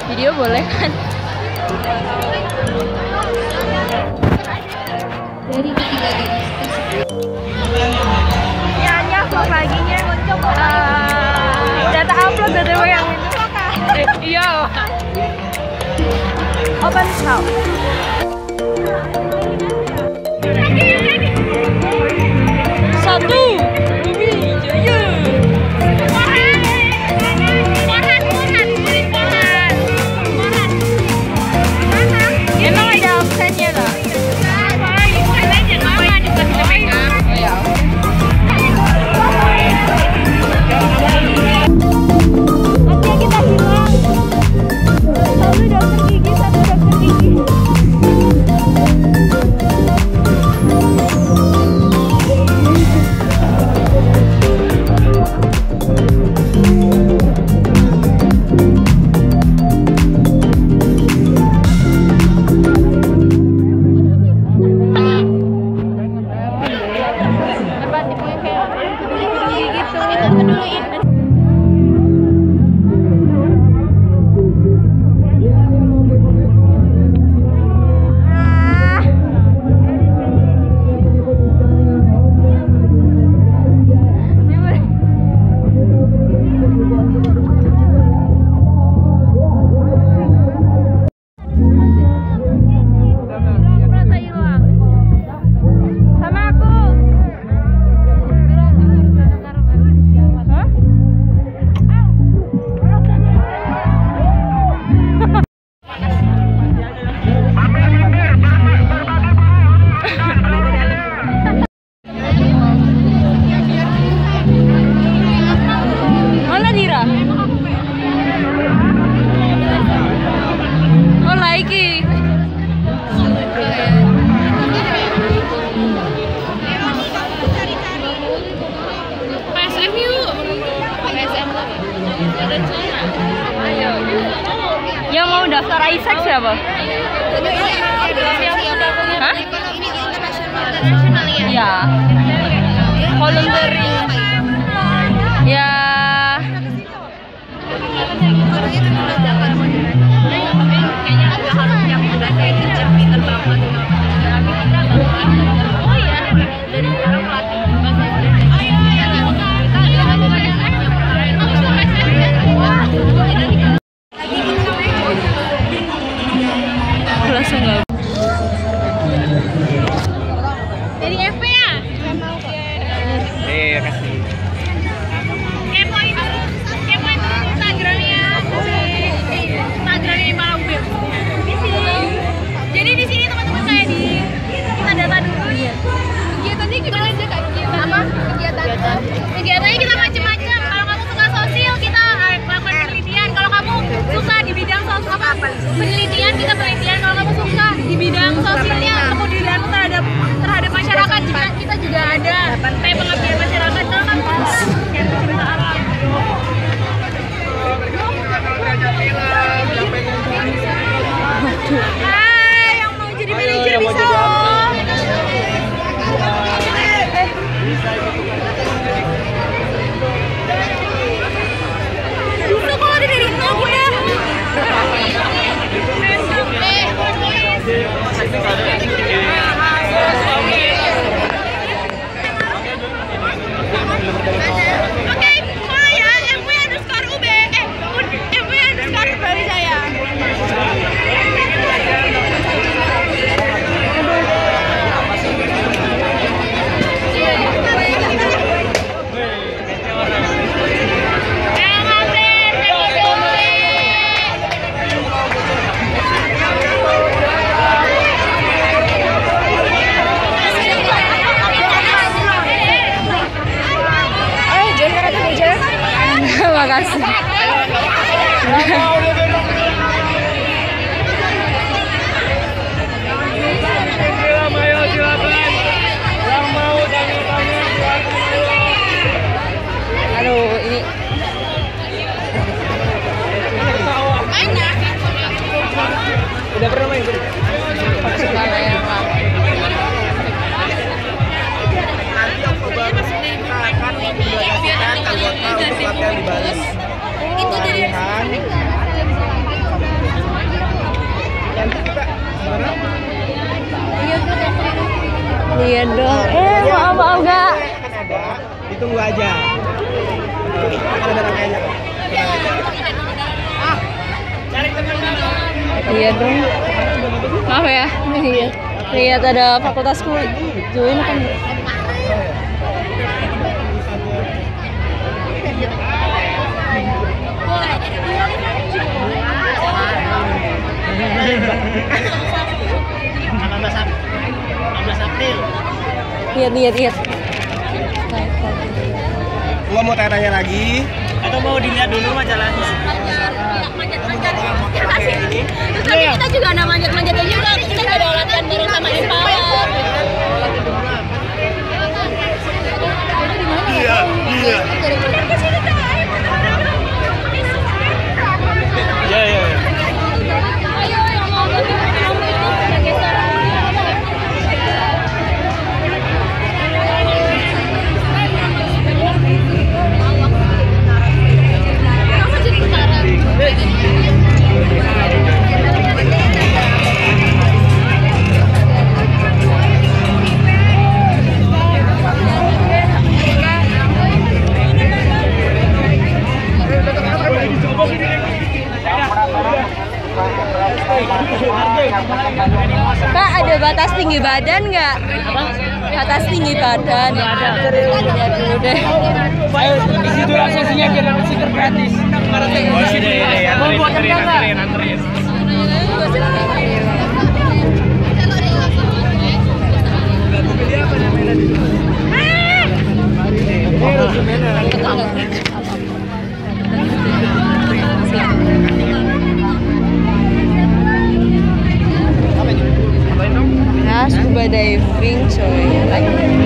Video boleh kan? Dari ketiga gadis tersebut. Ya, vlog lagi nya data upload dari yang itu. Iya. Open house. Satu. Emang ada absennya lah. Yang mau daftar ISEC siapa? Hah? Ini internasional ya? Ya. Voluntary. Ya. Oh ya, dari sekarang pelatih bahasa Inggris. Langsung nggak? Dari FP ya? Kasih. Kepoin dulu Instagramnya. Instagramnya Malang Beb. Di sini. Jadi di sini teman-teman saya kita data dulu. Kegiatannya gimana aja kak? Apa? Kegiatannya kita macam-macam. Kalau kamu suka sosial kita melakukan penelitian. Kalau kamu suka di bidang sosial penelitian kita penelitian. Kalau kamu suka di bidang sosialnya kemudian terhadap masyarakat juga kita juga ada kayak pengabdian masyarakat. Kalau kamu suka cerita alam. Hai, yang mau jadi manajer bisa. Bisa kalau dari nol udah. Ada tunggu aja. Ada rangkaiannya. Cari teman mana? Iya dong. Maaf ya. Iya. Lihat ada fakultasku join kan. Lihat. Gua mau tanya lagi. Atau mau dilihat dulu majalahnya? Terus tadi kita juga ada manjat-manjatnya juga. Kita juga ada latihan bareng sama Impala. Iya. Iya. Ayo yang mau ganti kamu itu geser. Kamu jadi sekarang. Kak, ada batas tinggi badan nggak? Batas tinggi badan. Nggak ada. Lihat dulu deh. Ayo, di situ lah sesinya biar dapat stiker gratis. Mau buat anterin. Nah, scuba diving coy.